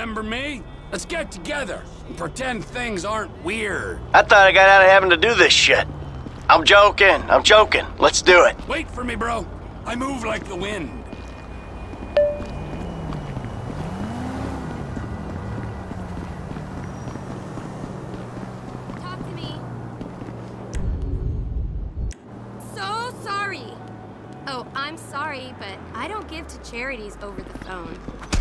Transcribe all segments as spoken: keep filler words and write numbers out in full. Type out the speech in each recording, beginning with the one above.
Remember me? Let's get together and pretend things aren't weird. I thought I got out of having to do this shit. I'm joking, I'm joking. Let's do it. Wait for me, bro. I move like the wind. Talk to me. So sorry. Oh, I'm sorry, but I don't give to charities over the phone.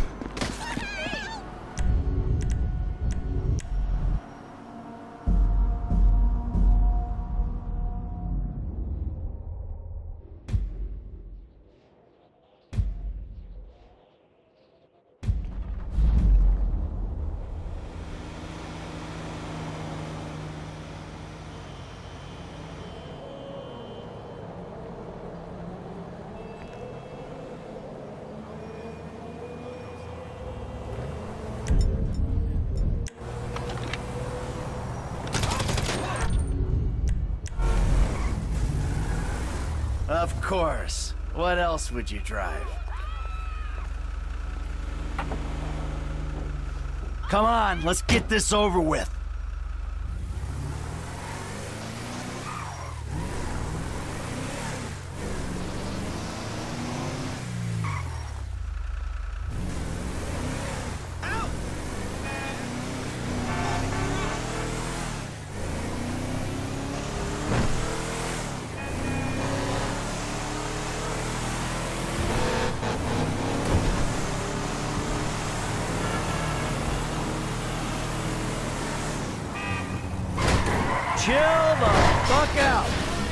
Of course. What else would you drive? Come on, let's get this over with. Chill the fuck out.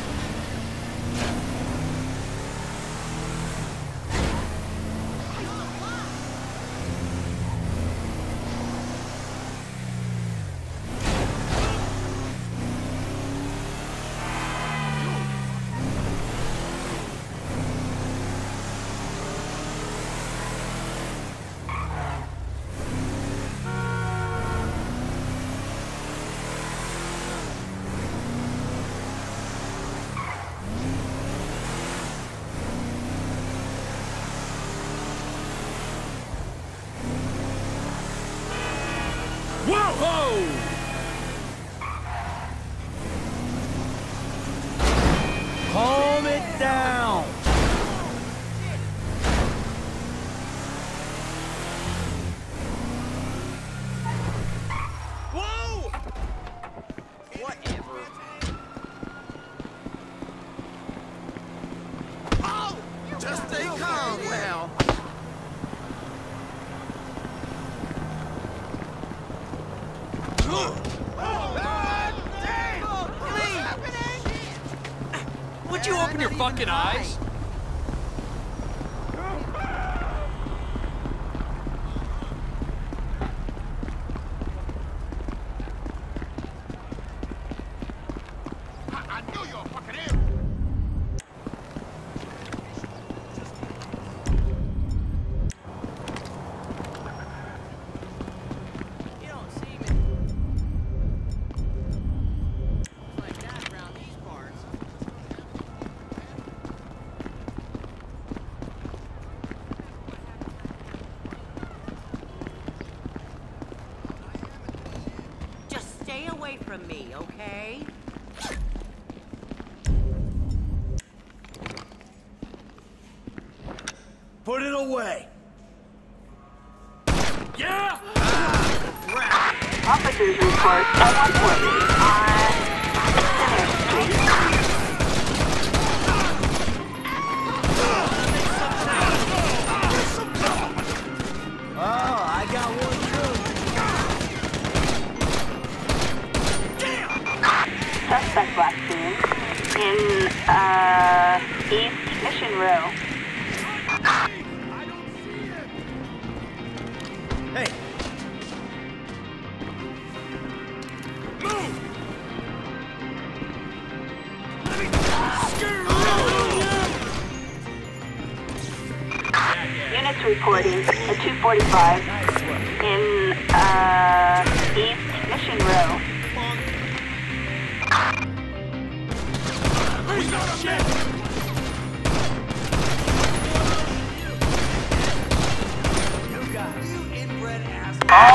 Whoa! Calm it down. Whoa! Whatever. Oh! Just stay calm now. Would you open your fucking eyes? I knew you were fucking ill. You don't see me. It's like that around these parts. Just stay away from me, okay? Put it away. Yeah! Officers report someone wounded on Center Street. Oh, I got one too. Suspect last seen in, uh, East Mission Row. Hey. Move! Units reporting a two forty-five in, uh, East Mission Row. We got a man! You guys. You inbred ass. All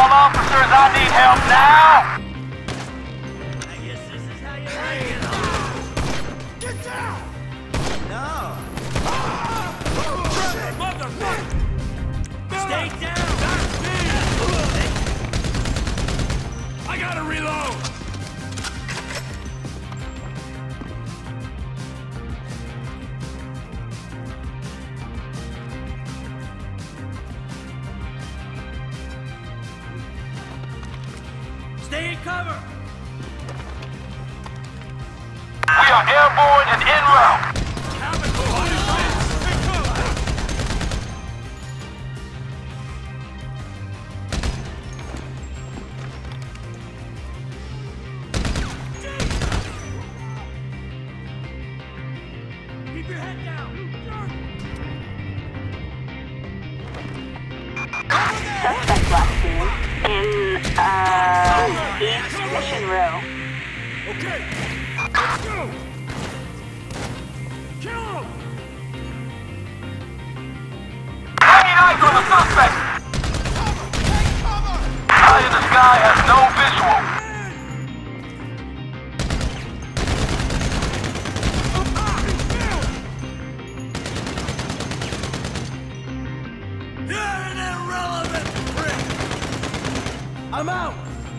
need cover! We are airborne and en route. Keep your head down! Suspect last seen in, uh, East Mission Row. Okay, let's go! Kill him! Hanging eyes on the suspect. Eye in the sky has no visual. You're an irrelevant prick! I'm out!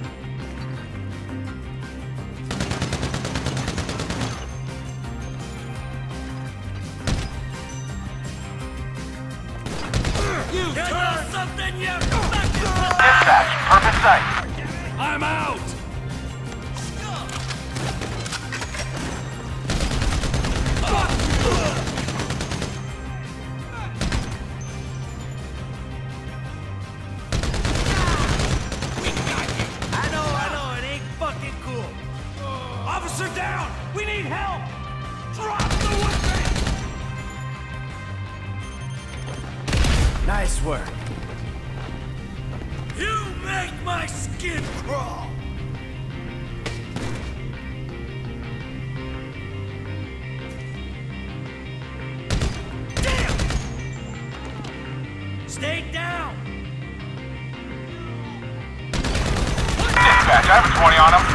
You turn something, you Dispatch, perfect sight. I'm out! I know, I know, it ain't fucking cool. Officer down! We need help! Drop the weapon! Nice work. You make my skin crawl! Damn! Stay down! Dispatch, I have a twenty on him.